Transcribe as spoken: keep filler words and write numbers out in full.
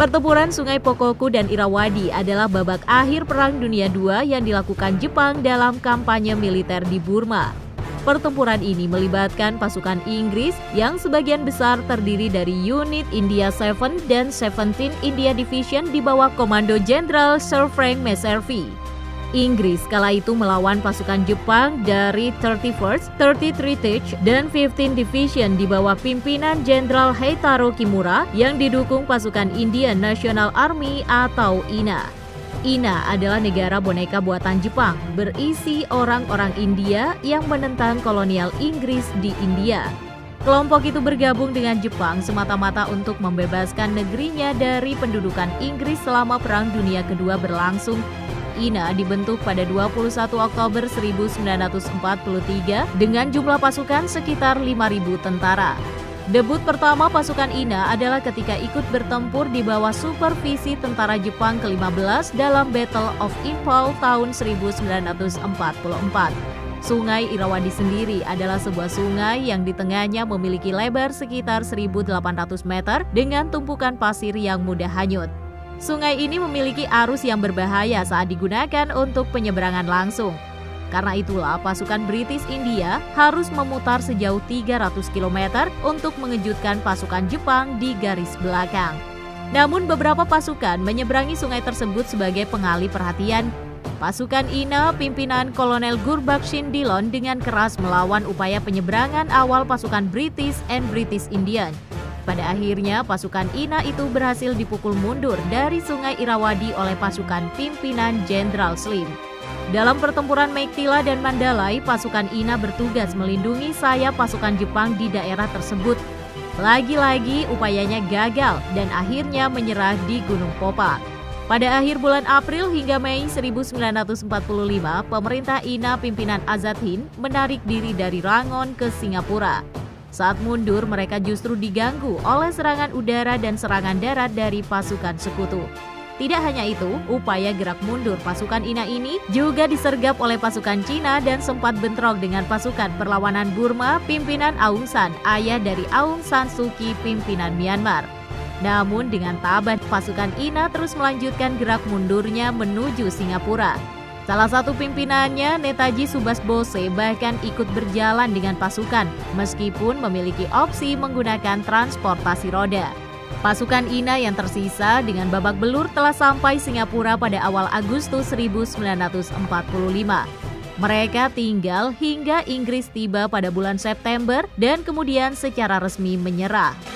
Pertempuran Sungai Pokoku dan Irrawaddy adalah babak akhir Perang Dunia kedua yang dilakukan Jepang dalam kampanye militer di Burma. Pertempuran ini melibatkan pasukan Inggris yang sebagian besar terdiri dari unit India tujuh dan tujuh belas India Division di bawah komando Jenderal Sir Frank Messervy. Inggris kala itu melawan pasukan Jepang dari thirty-first, thirty-three dan fifteenth Division di bawah pimpinan Jenderal Heitaro Kimura yang didukung pasukan Indian National Army atau I N A. I N A adalah negara boneka buatan Jepang, berisi orang-orang India yang menentang kolonial Inggris di India. Kelompok itu bergabung dengan Jepang semata-mata untuk membebaskan negerinya dari pendudukan Inggris selama Perang Dunia kedua berlangsung. I N A dibentuk pada dua puluh satu Oktober seribu sembilan ratus empat puluh tiga dengan jumlah pasukan sekitar lima ribu tentara. Debut pertama pasukan I N A adalah ketika ikut bertempur di bawah supervisi tentara Jepang ke lima belas dalam Battle of Impal tahun seribu sembilan ratus empat puluh empat. Sungai Irrawaddy sendiri adalah sebuah sungai yang di tengahnya memiliki lebar sekitar seribu delapan ratus meter dengan tumpukan pasir yang mudah hanyut. Sungai ini memiliki arus yang berbahaya saat digunakan untuk penyeberangan langsung. Karena itulah pasukan British India harus memutar sejauh tiga ratus kilometer untuk mengejutkan pasukan Jepang di garis belakang. Namun beberapa pasukan menyeberangi sungai tersebut sebagai pengalih perhatian. Pasukan I N A pimpinan Kolonel Gurbakshin Dillon dengan keras melawan upaya penyeberangan awal pasukan British and British Indian. Pada akhirnya pasukan I N A itu berhasil dipukul mundur dari Sungai Irrawaddy oleh pasukan pimpinan Jenderal Slim. Dalam pertempuran Meiktila dan Mandalay, pasukan I N A bertugas melindungi sayap pasukan Jepang di daerah tersebut. Lagi-lagi upayanya gagal dan akhirnya menyerah di Gunung Popa. Pada akhir bulan April hingga Mei seribu sembilan ratus empat puluh lima, pemerintah I N A pimpinan Azad Hind menarik diri dari Rangon ke Singapura. Saat mundur, mereka justru diganggu oleh serangan udara dan serangan darat dari pasukan sekutu. Tidak hanya itu, upaya gerak mundur pasukan I N A ini juga disergap oleh pasukan Cina dan sempat bentrok dengan pasukan perlawanan Burma pimpinan Aung San, ayah dari Aung San Suu Kyi pimpinan Myanmar. Namun dengan tabah, pasukan I N A terus melanjutkan gerak mundurnya menuju Singapura. Salah satu pimpinannya, Netaji Subhas Bose, bahkan ikut berjalan dengan pasukan, meskipun memiliki opsi menggunakan transportasi roda. Pasukan I N A yang tersisa dengan babak belur telah sampai Singapura pada awal Agustus seribu sembilan ratus empat puluh lima. Mereka tinggal hingga Inggris tiba pada bulan September dan kemudian secara resmi menyerah.